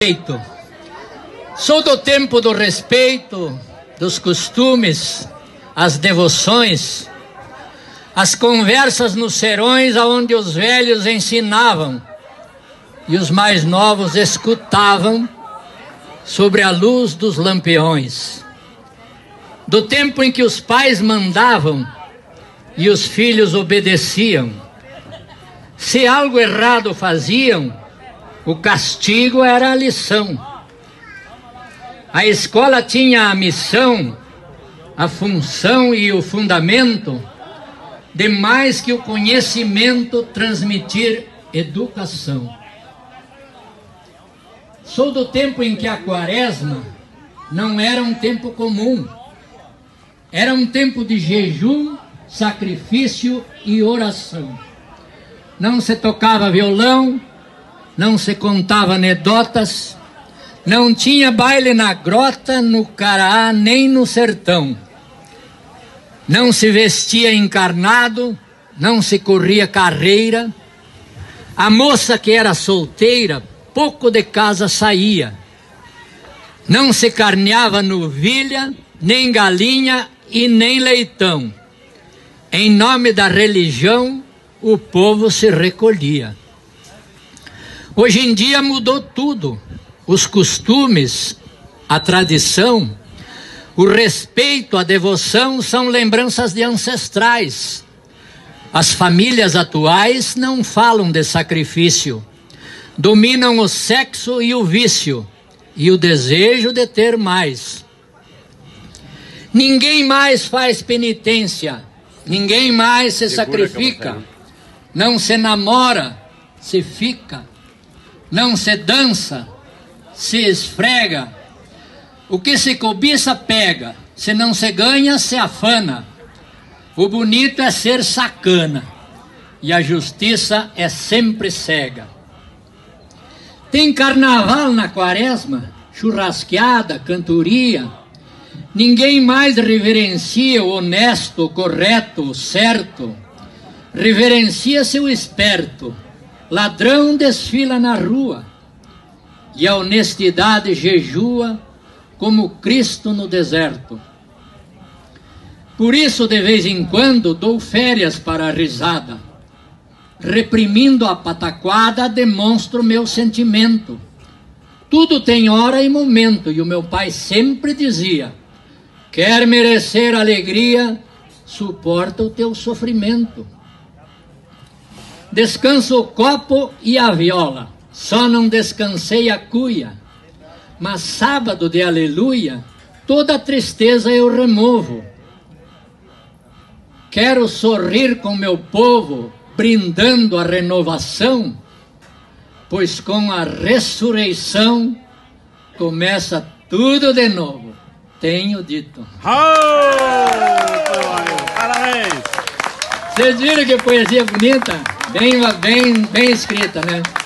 Sou do tempo do respeito, dos costumes, as devoções, as conversas nos serões aonde os velhos ensinavam e os mais novos escutavam sobre a luz dos lampiões. Do tempo em que os pais mandavam e os filhos obedeciam. Se algo errado faziam, o castigo era a lição. A escola tinha a missão, a função e o fundamento de mais que o conhecimento transmitir educação. Sou do tempo em que a quaresma não era um tempo comum. Era um tempo de jejum, sacrifício e oração. Não se tocava violão, não se contava anedotas, não tinha baile na grota, no Caraá, nem no sertão. Não se vestia encarnado, não se corria carreira. A moça que era solteira, pouco de casa saía. Não se carneava novilha, nem galinha e nem leitão. Em nome da religião, o povo se recolhia. Hoje em dia mudou tudo. Os costumes, a tradição, o respeito, a devoção são lembranças de ancestrais. As famílias atuais não falam de sacrifício. Dominam o sexo e o vício e o desejo de ter mais. Ninguém mais faz penitência, ninguém mais se sacrifica, não se namora, se fica, não se dança, se esfrega. O que se cobiça pega, se não se ganha, se afana. O bonito é ser sacana e a justiça é sempre cega. Tem carnaval na quaresma, churrasqueada, cantoria. Ninguém mais reverencia o honesto, o correto, o certo. Reverencia-se o esperto. Ladrão desfila na rua. E a honestidade jejua como Cristo no deserto. Por isso, de vez em quando, dou férias para a risada. Reprimindo a pataquada, demonstro meu sentimento. Tudo tem hora e momento, e o meu pai sempre dizia: quer merecer alegria, suporta o teu sofrimento. Descanso o copo e a viola, só não descansei a cuia. Mas sábado de aleluia, toda tristeza eu removo. Quero sorrir com meu povo, brindando a renovação, pois com a ressurreição começa tudo de novo. Tenho dito. Parabéns! Vocês viram que poesia bonita? Bem escrita, né?